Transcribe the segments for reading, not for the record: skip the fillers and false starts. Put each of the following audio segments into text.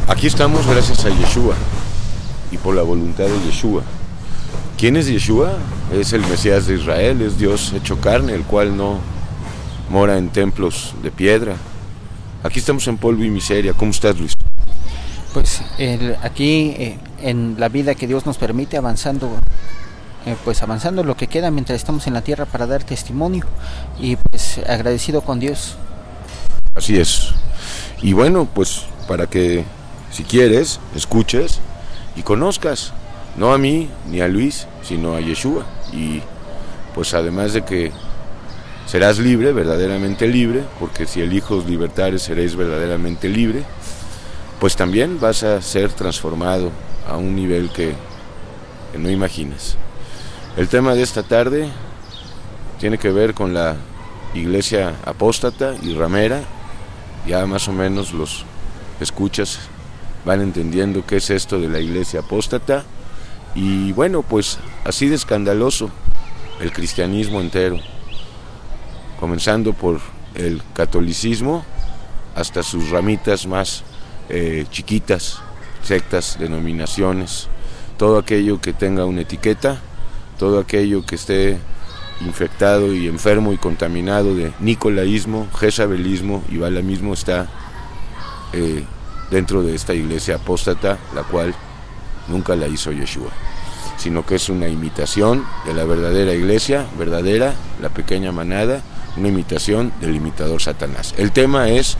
Aquí estamos gracias a Yeshua y por la voluntad de Yeshua. ¿Quién es Yeshua? Es el Mesías de Israel, es Dios hecho carne, el cual no mora en templos de piedra. Aquí estamos en polvo y miseria. ¿Cómo estás, Luis? Pues aquí en la vida que Dios nos permite, avanzando lo que queda mientras estamos en la tierra para dar testimonio, y pues agradecido con Dios. Así es. Y bueno, pues para que, si quieres, escuches y conozcas, no a mí ni a Luis, sino a Yeshua. Y pues además de que serás libre, verdaderamente libre, porque si el Hijo os libertare seréis verdaderamente libre, pues también vas a ser transformado a un nivel que no imaginas. El tema de esta tarde tiene que ver con la iglesia apóstata y ramera. Ya más o menos los escuchas van entendiendo qué es esto de la iglesia apóstata. Y bueno, pues así de escandaloso el cristianismo entero, comenzando por el catolicismo hasta sus ramitas más chiquitas, sectas, denominaciones, todo aquello que tenga una etiqueta, todo aquello que esté infectado y enfermo y contaminado de nicolaísmo, jezabelismo y balamismo está dentro de esta iglesia apóstata, la cual nunca la hizo Yeshua, sino que es una imitación de la verdadera iglesia, verdadera, la pequeña manada, una imitación del imitador Satanás. El tema es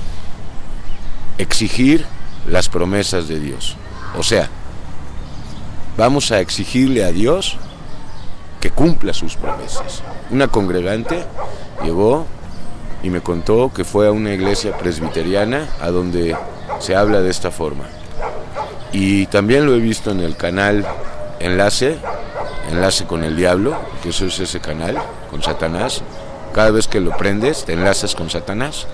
exigir las promesas de Dios. O sea, vamos a exigirle a Dios que cumpla sus promesas. Una congregante llegó y me contó que fue a una iglesia presbiteriana a donde se habla de esta forma. Y también lo he visto en el canal Enlace con el Diablo, que eso es ese canal, con Satanás. Cada vez que lo prendes, te enlazas con Satanás.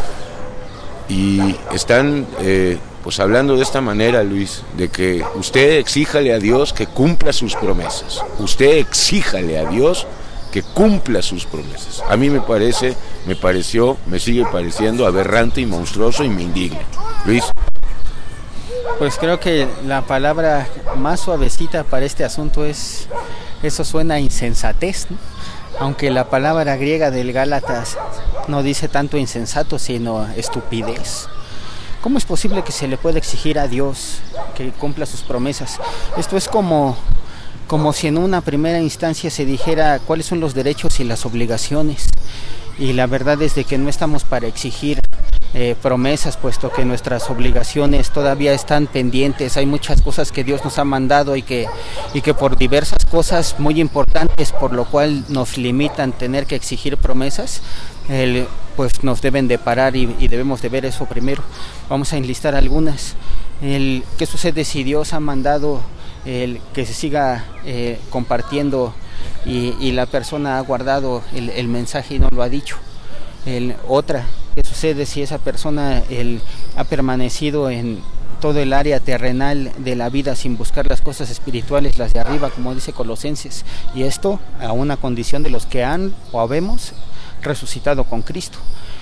Y están pues hablando de esta manera, Luis, de que usted exíjale a Dios que cumpla sus promesas. Usted exíjale a Dios que cumpla sus promesas. A mí me pareció, me sigue pareciendo aberrante y monstruoso y me indigna. Luis. Pues creo que la palabra más suavecita para este asunto es, eso suena a insensatez, ¿no? Aunque la palabra griega del Gálatas no dice tanto insensato, sino estupidez. ¿Cómo es posible que se le pueda exigir a Dios que cumpla sus promesas? Esto es como si en una primera instancia se dijera cuáles son los derechos y las obligaciones. Y la verdad es de que no estamos para exigir promesas, puesto que nuestras obligaciones todavía están pendientes. Hay muchas cosas que Dios nos ha mandado y que por diversas cosas muy importantes, por lo cual nos limitan tener que exigir promesas, pues nos deben de parar y debemos de ver eso primero. Vamos a enlistar algunas. ¿Qué sucede si Dios ha mandado que se siga compartiendo y la persona ha guardado el mensaje y no lo ha dicho? Otra, ¿qué sucede si esa persona ha permanecido en todo el área terrenal de la vida sin buscar las cosas espirituales, las de arriba, como dice Colosenses? Y esto a una condición de los que han o habemos resucitado con Cristo.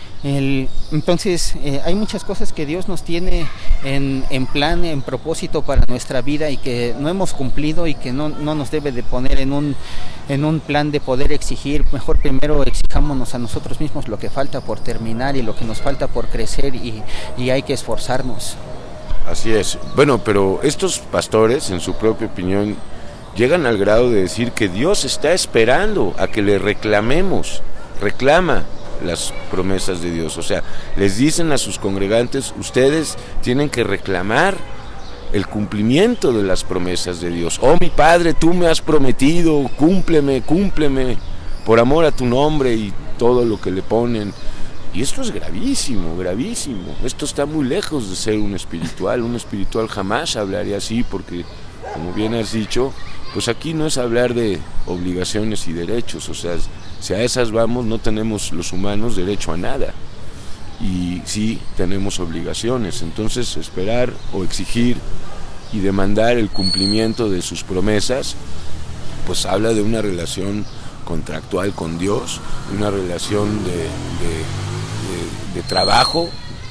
Entonces hay muchas cosas que Dios nos tiene en plan, en propósito para nuestra vida y que no hemos cumplido y que no nos debe de poner en un plan de poder exigir. Mejor primero exijámonos a nosotros mismos lo que falta por terminar y lo que nos falta por crecer, y hay que esforzarnos. Así es. Bueno, pero estos pastores, en su propia opinión, llegan al grado de decir que Dios está esperando a que le reclamemos. Reclama las promesas de Dios. O sea, les dicen a sus congregantes: ustedes tienen que reclamar el cumplimiento de las promesas de Dios. Oh, mi Padre, tú me has prometido, cúmpleme, por amor a tu nombre, y todo lo que le ponen. Y esto es gravísimo, gravísimo. Esto está muy lejos de ser un espiritual. Un espiritual jamás hablaría así, porque, como bien has dicho, pues aquí no es hablar de obligaciones y derechos. O sea, si a esas vamos, no tenemos los humanos derecho a nada. Y sí tenemos obligaciones. Entonces, esperar o exigir y demandar el cumplimiento de sus promesas, pues habla de una relación contractual con Dios, una relación de trabajo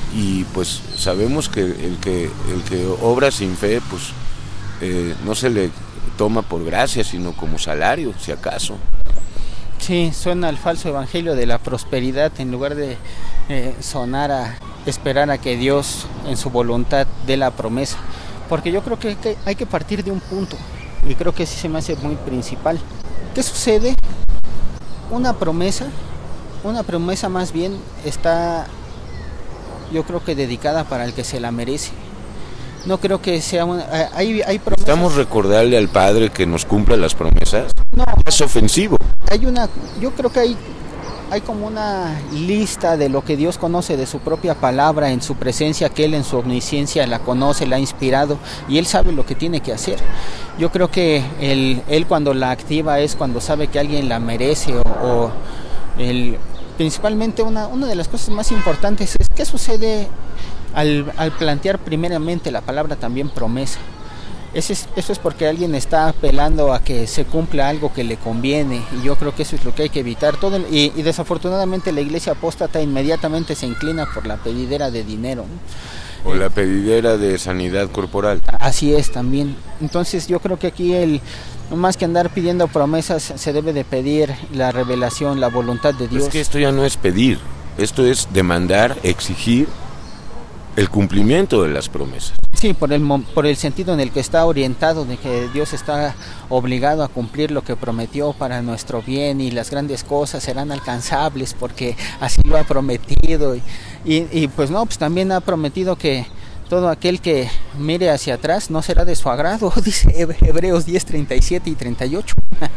y pues sabemos que el que obra sin fe, pues no se le toma por gracia, sino como salario, si acaso. Sí, suena al falso evangelio de la prosperidad en lugar de sonar a esperar a que Dios en su voluntad dé la promesa. Porque yo creo que hay que partir de un punto, y creo que sí se me hace muy principal. ¿Qué sucede? Una promesa más bien está, yo creo que dedicada para el que se la merece. No creo que sea hay promesas. ¿Estamos recordarle al Padre que nos cumpla las promesas? No. Es ofensivo. Yo creo que hay como una lista de lo que Dios conoce de su propia palabra en su presencia, que Él en su omnisciencia la conoce, la ha inspirado y Él sabe lo que tiene que hacer. Yo creo que Él cuando la activa es cuando sabe que alguien la merece principalmente una de las cosas más importantes es qué sucede al plantear primeramente la palabra también promesa. Eso es porque alguien está apelando a que se cumpla algo que le conviene, y yo creo que eso es lo que hay que evitar. Y desafortunadamente la iglesia apóstata inmediatamente se inclina por la pedidera de dinero, ¿no? O la pedidera de sanidad corporal. Así es también. Entonces yo creo que aquí más que andar pidiendo promesas, se debe de pedir la revelación, la voluntad de Dios. Es que esto ya no es pedir, esto es demandar, exigir el cumplimiento de las promesas. Sí, por el sentido en el que está orientado, de que Dios está obligado a cumplir lo que prometió para nuestro bien, y las grandes cosas serán alcanzables porque así lo ha prometido. Y pues no, pues también ha prometido que todo aquel que mire hacia atrás no será de su agrado, dice Hebreos 10, 37 y 38.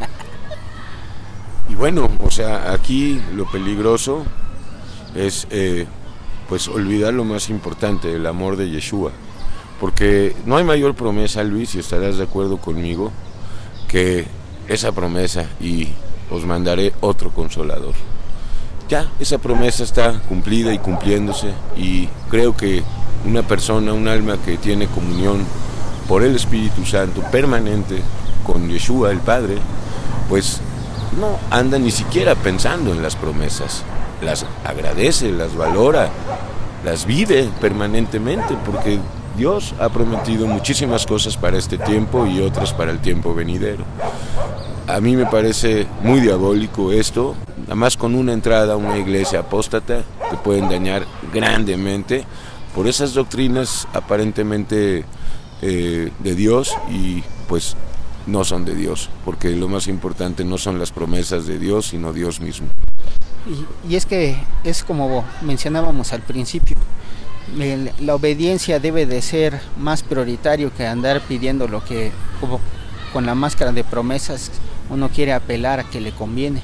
Y bueno, o sea, aquí lo peligroso es pues olvidar lo más importante, el amor de Yeshua. Porque no hay mayor promesa, Luis, y estarás de acuerdo conmigo, que esa promesa, y os mandaré otro consolador. Ya, esa promesa está cumplida y cumpliéndose, y creo que una persona, un alma que tiene comunión por el Espíritu Santo permanente con Yeshua, el Padre, pues no anda ni siquiera pensando en las promesas. Las agradece, las valora, las vive permanentemente, porque Dios ha prometido muchísimas cosas para este tiempo y otras para el tiempo venidero. A mí me parece muy diabólico esto. Nada más con una entrada a una iglesia apóstata te pueden dañar grandemente por esas doctrinas aparentemente de Dios, y pues no son de Dios, porque lo más importante no son las promesas de Dios, sino Dios mismo. Y es que es como mencionábamos al principio, la obediencia debe de ser más prioritario que andar pidiendo lo que, como con la máscara de promesas, uno quiere apelar a que le conviene.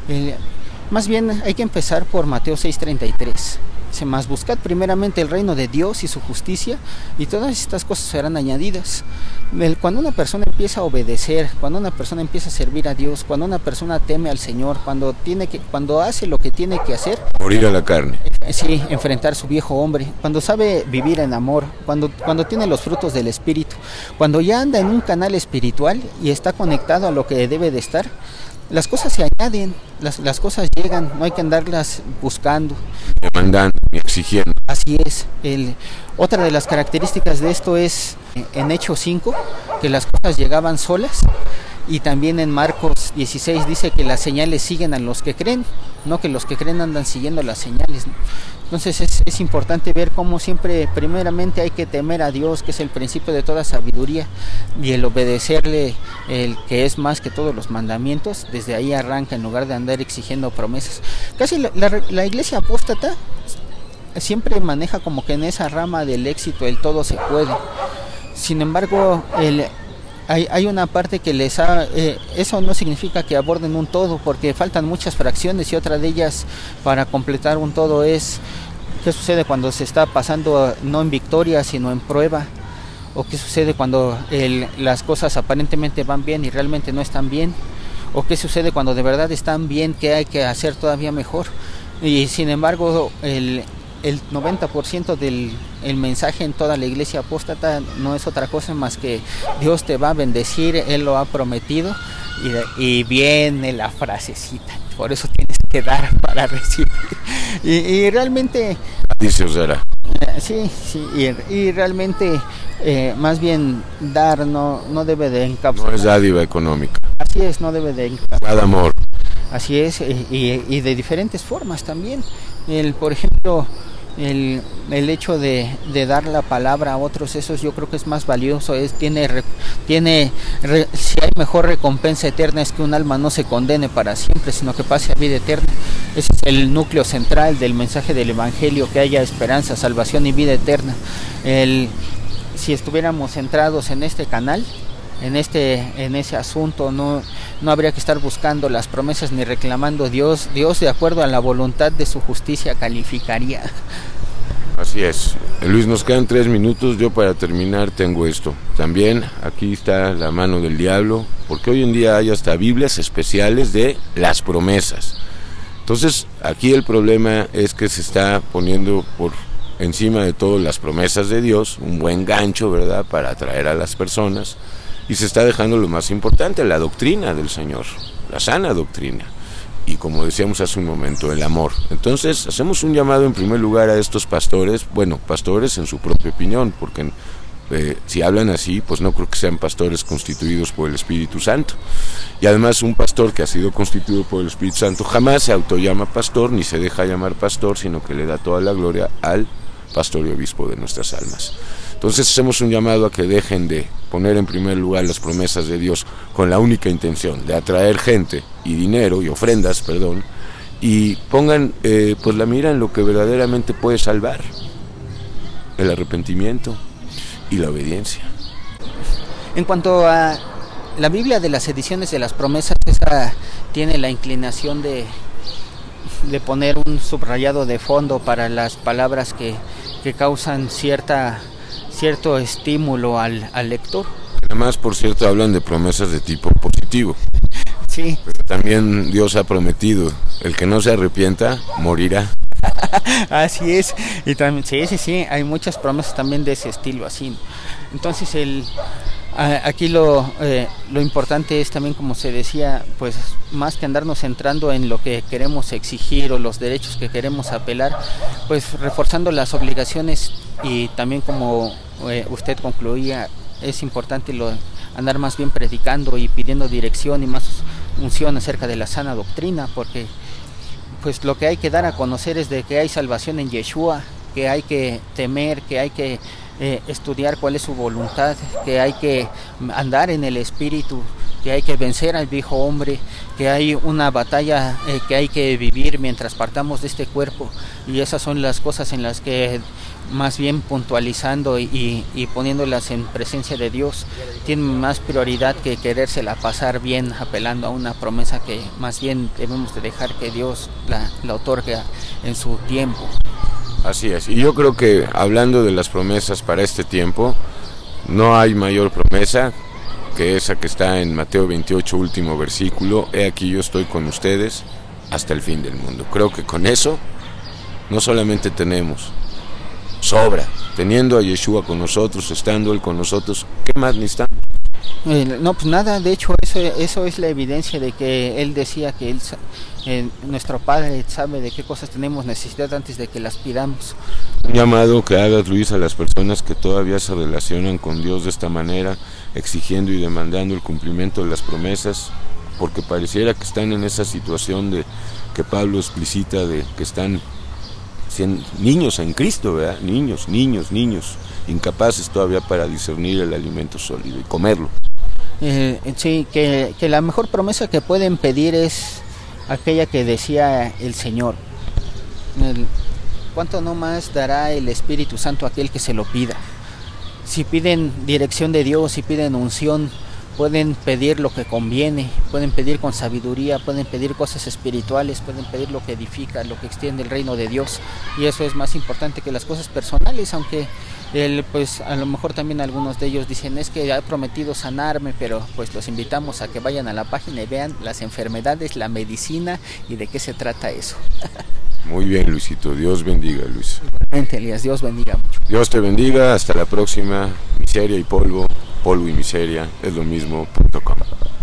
Más bien hay que empezar por Mateo 6:33. Dice: mas buscad primeramente el reino de Dios y su justicia, y todas estas cosas serán añadidas. Cuando una persona empieza a obedecer, cuando una persona empieza a servir a Dios, cuando una persona teme al Señor, cuando hace lo que tiene que hacer, morir a la carne. Sí, enfrentar su viejo hombre, cuando sabe vivir en amor, cuando tiene los frutos del Espíritu, cuando ya anda en un canal espiritual y está conectado a lo que debe de estar, las cosas se añaden, las cosas llegan, no hay que andarlas buscando, demandando y exigiendo. Así es. Otra de las características de esto es en Hechos 5, que las cosas llegaban solas, y también en Marcos 16 dice que las señales siguen a los que creen, no que los que creen andan siguiendo las señales, ¿no? Entonces es importante ver cómo siempre primeramente hay que temer a Dios, que es el principio de toda sabiduría, y el obedecerle, el que es más que todos los mandamientos, desde ahí arranca, en lugar de andar exigiendo promesas. Casi la iglesia apóstata siempre maneja como que en esa rama del éxito el todo se puede. Sin embargo, hay una parte que eso no significa que aborden un todo, porque faltan muchas fracciones, y otra de ellas para completar un todo es qué sucede cuando se está pasando no en victoria sino en prueba, o qué sucede cuando las cosas aparentemente van bien y realmente no están bien, o qué sucede cuando de verdad están bien, qué hay que hacer todavía mejor. Y sin embargo el 90% del mensaje en toda la iglesia apóstata no es otra cosa más que Dios te va a bendecir, Él lo ha prometido, y viene la frasecita: por eso tienes que dar para recibir. Y realmente dice os dará. Sí, sí, y realmente más bien dar no debe de encapsular. No es dádiva económica. Así es, no debe de Cada amor. Así es, y de diferentes formas también. Por ejemplo, el hecho de dar la palabra a otros, eso yo creo que es más valioso. Si hay mejor recompensa eterna es que un alma no se condene para siempre, sino que pase a vida eterna. Ese es el núcleo central del mensaje del Evangelio, que haya esperanza, salvación y vida eterna. Si estuviéramos centrados en este canal, en ese asunto, no habría que estar buscando las promesas ni reclamando. Dios de acuerdo a la voluntad de su justicia calificaría. Así es. Luis, nos quedan 3 minutos. Yo, para terminar, tengo esto. También aquí está la mano del diablo, porque hoy en día hay hasta Biblias especiales de las promesas. Entonces, aquí el problema es que se está poniendo por encima de todo las promesas de Dios, un buen gancho, ¿verdad?, para atraer a las personas, y se está dejando lo más importante, la doctrina del Señor, la sana doctrina, y como decíamos hace un momento, el amor. Entonces, hacemos un llamado en primer lugar a estos pastores, bueno, pastores en su propia opinión, porque si hablan así, pues no creo que sean pastores constituidos por el Espíritu Santo. Y además, un pastor que ha sido constituido por el Espíritu Santo jamás se autollama pastor, ni se deja llamar pastor, sino que le da toda la gloria al pastor y obispo de nuestras almas. Entonces, hacemos un llamado a que dejen de poner en primer lugar las promesas de Dios con la única intención de atraer gente y dinero y ofrendas, y pongan pues la mira en lo que verdaderamente puede salvar: el arrepentimiento y la obediencia. En cuanto a la Biblia de las ediciones de las promesas, esa tiene la inclinación de poner un subrayado de fondo para las palabras que causan cierto estímulo al lector. Además, por cierto, hablan de promesas de tipo positivo. Sí. Pero también Dios ha prometido: el que no se arrepienta morirá. Así es. Y también, sí, hay muchas promesas también de ese estilo, así. Entonces, aquí lo importante es también, como se decía, pues más que andarnos centrando en lo que queremos exigir o los derechos que queremos apelar, pues reforzando las obligaciones, y también, como usted concluía, es importante andar más bien predicando y pidiendo dirección y más unción acerca de la sana doctrina, porque pues lo que hay que dar a conocer es de que hay salvación en Yeshua, que hay que temer, que hay que estudiar cuál es su voluntad, que hay que andar en el Espíritu, que hay que vencer al viejo hombre, que hay una batalla que hay que vivir mientras partamos de este cuerpo, y esas son las cosas en las que, más bien puntualizando y poniéndolas en presencia de Dios, tienen más prioridad que querérsela pasar bien apelando a una promesa que más bien debemos de dejar que Dios la otorgue en su tiempo. Así es, y yo creo que, hablando de las promesas para este tiempo, no hay mayor promesa que esa que está en Mateo 28, último versículo: he aquí yo estoy con ustedes hasta el fin del mundo. Creo que con eso no solamente tenemos, sobra. Teniendo a Yeshua con nosotros, estando Él con nosotros, ¿qué más necesitamos? No, pues nada. De hecho, eso es la evidencia de que Él decía que nuestro Padre sabe de qué cosas tenemos necesidad antes de que las pidamos. Un llamado que hagas, Luis, a las personas que todavía se relacionan con Dios de esta manera, exigiendo y demandando el cumplimiento de las promesas, porque pareciera que están en esa situación de que Pablo explicita, de que están niños en Cristo, ¿verdad? Niños, incapaces todavía para discernir el alimento sólido y comerlo. Sí, que la mejor promesa que pueden pedir es aquella que decía el Señor: ¿cuánto no más dará el Espíritu Santo a aquel que se lo pida? Si piden dirección de Dios, si piden unción, pueden pedir lo que conviene, pueden pedir con sabiduría, pueden pedir cosas espirituales, pueden pedir lo que edifica, lo que extiende el reino de Dios, y eso es más importante que las cosas personales, aunque pues a lo mejor también algunos de ellos dicen: es que ha prometido sanarme, pero pues los invitamos a que vayan a la página y vean las enfermedades, la medicina y de qué se trata eso. Muy bien, Luisito, Dios bendiga, Luis. Igualmente, Elías, Dios bendiga mucho. Dios te bendiga, hasta la próxima. Miseria y polvo y miseria es lo mismo.com.